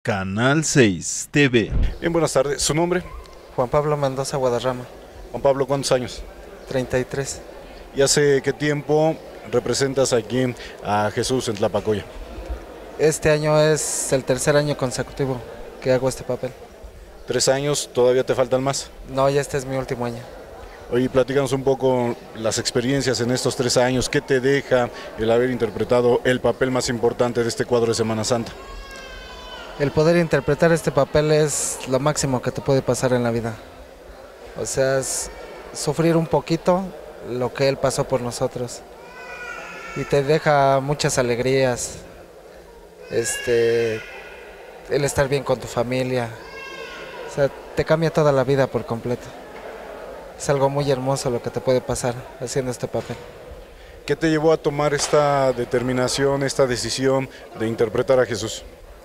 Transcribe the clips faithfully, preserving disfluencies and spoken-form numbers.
Canal seis T V. Bien, buenas tardes. ¿Su nombre? Juan Pablo Mendoza Guadarrama. Juan Pablo, ¿cuántos años? treinta y tres. ¿Y hace qué tiempo representas aquí a Jesús en Tlapacoya? Este año es el tercer año consecutivo que hago este papel. ¿Tres años? ¿Todavía te faltan más? No, ya este es mi último año. Oye, platícanos un poco las experiencias en estos tres años. ¿Qué te deja el haber interpretado el papel más importante de este cuadro de Semana Santa? El poder interpretar este papel es lo máximo que te puede pasar en la vida. O sea, es sufrir un poquito lo que Él pasó por nosotros. Y te deja muchas alegrías. Este, el estar bien con tu familia. O sea, te cambia toda la vida por completo. Es algo muy hermoso lo que te puede pasar haciendo este papel. ¿Qué te llevó a tomar esta determinación, esta decisión de interpretar a Jesús?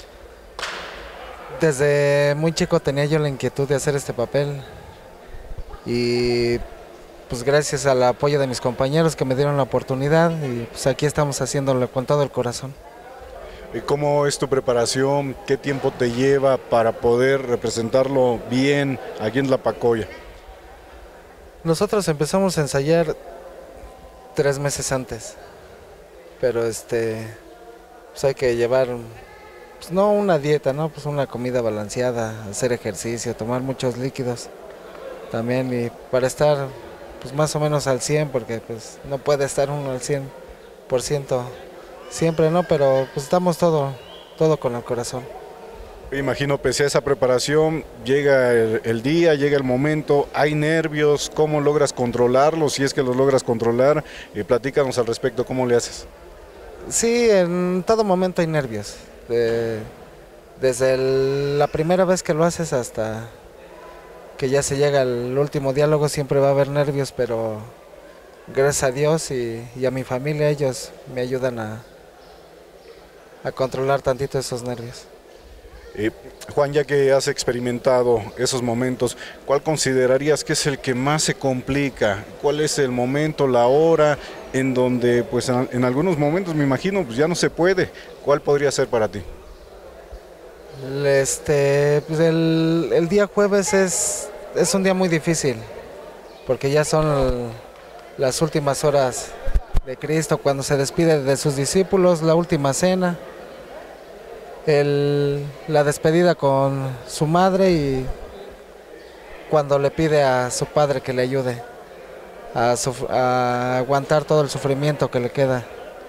Desde muy chico tenía yo la inquietud de hacer este papel y pues gracias al apoyo de mis compañeros que me dieron la oportunidad y pues aquí estamos haciéndolo con todo el corazón. ¿Y cómo es tu preparación? ¿Qué tiempo te lleva para poder representarlo bien aquí en Tlapacoya? Nosotros empezamos a ensayar tres meses antes, pero este, pues hay que llevar, pues no una dieta, ¿no? Pues una comida balanceada, hacer ejercicio, tomar muchos líquidos también y para estar pues más o menos al cien, porque pues no puede estar uno al cien por ciento siempre, ¿no? Pero pues estamos todo, todo con el corazón. Me imagino, pese a esa preparación, llega el, el día, llega el momento, hay nervios, ¿cómo logras controlarlos? Si es que los logras controlar, eh, platícanos al respecto, ¿cómo le haces? Sí, en todo momento hay nervios, de, desde el, la primera vez que lo haces hasta que ya se llega al último diálogo siempre va a haber nervios, pero gracias a Dios y, y a mi familia ellos me ayudan a, a controlar tantito esos nervios. Eh, Juan, ya que has experimentado esos momentos, ¿cuál considerarías que es el que más se complica? ¿Cuál es el momento, la hora en donde, pues en, en algunos momentos me imagino, pues ya no se puede? ¿Cuál podría ser para ti? Este, pues el, el día jueves es, es un día muy difícil, porque ya son las últimas horas de Cristo, cuando se despide de sus discípulos, la última cena. El, la despedida con su madre y cuando le pide a su padre que le ayude a, a aguantar todo el sufrimiento que le queda.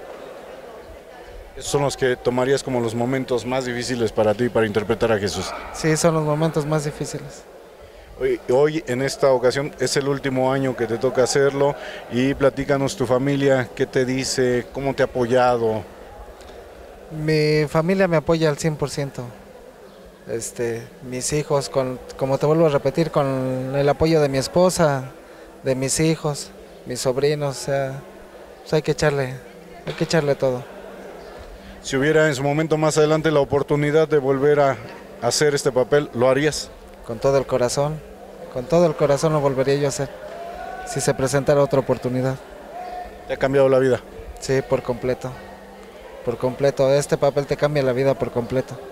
Esos son los que tomarías como los momentos más difíciles para ti para interpretar a Jesús. Sí, son los momentos más difíciles. Hoy, hoy en esta ocasión es el último año que te toca hacerlo y platícanos tu familia, qué te dice, cómo te ha apoyado. Mi familia me apoya al cien por ciento. Este, mis hijos, con, como te vuelvo a repetir, con el apoyo de mi esposa, de mis hijos, mis sobrinos, o sea, pues hay que echarle, hay que echarle todo. Si hubiera en su momento más adelante la oportunidad de volver a hacer este papel, ¿lo harías? Con todo el corazón, con todo el corazón lo volvería yo a hacer, si se presentara otra oportunidad. ¿Te ha cambiado la vida? Sí, por completo. Por completo, este papel te cambia la vida por completo.